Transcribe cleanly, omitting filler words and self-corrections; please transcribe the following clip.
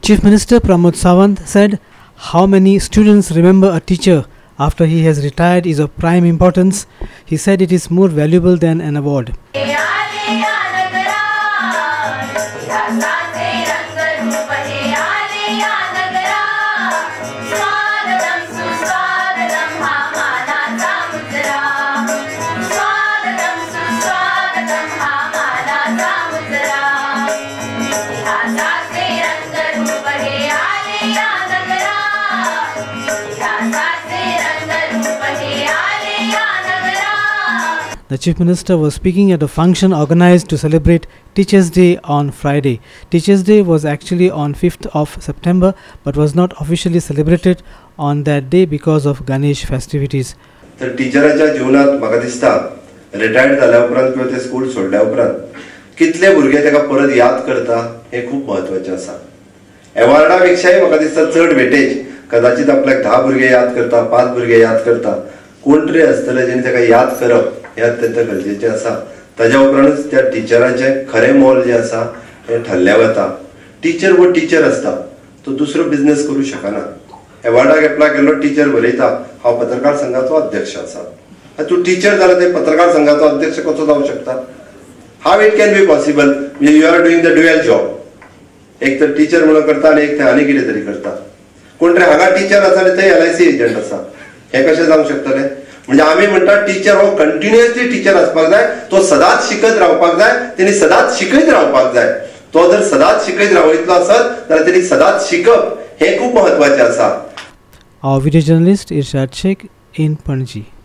Chief Minister Pramod Sawant said how many students remember a teacher after he has retired is of prime importance. He said it is more valuable than an award. The Chief Minister was speaking at a function organized to celebrate Teachers' Day on Friday. Teachers' Day was actually on 5th of September but was not officially celebrated on that day because of Ganesh festivities. तर टीचराच्या जीवनात म्हाका दिसता retired जाल्या उपरांत किंवा ते school सोडल्या उपरांत कितले भुरगे तेका परत याद करता हे खूप महत्वाचे आसा. अवॉर्डा पेक्षाय म्हाका दिसता चड वेटेज कदाचित आपल्याक 10 भुरगे याद करता, 5 भुरगे याद करता, कोण तरी आसतले जेणे तेका याद करप हे अत्यंत गरजेचे आसा. ताज्या उपरांतच त्या टीचराचे खरे मोल जे आसा हे ठरल्या वता. टीचर वो टीचर आसता, तो दुसरो बिझनेस करू शकना. अवॉर्डाक एप्लाय केल्लो टीचर बरयता हांव पत्रकार संघाचो अध्यक्ष आसा. तूं टीचर जाला ते पत्रकार संघाचो अध्यक्ष कसो जावं शकता? How it can be possible? You are doing the dual job. एक तर टीचर म्हणून करता आणि एक ते आनी कितें तरी करता. कोण तरी हांगा टीचर आसा आनी ते LIC एजंट आसा. हे कशें जावंक शकतले? म्हणजे आम्ही म्हणटा टीचर हो कंटिन्युअसली टीचर आसपाक जाय, तो सदांच शिकत रावपाक जाय, तेणी सदांच शिकयत रावपाक जाय. तो जर सदांच शिकयत रावयतलो आसत जाल्यार तेणी सदांच शिकप हे खूप महत्वाचे आसा. Our video journalist Irshad Sheikh in Panaji.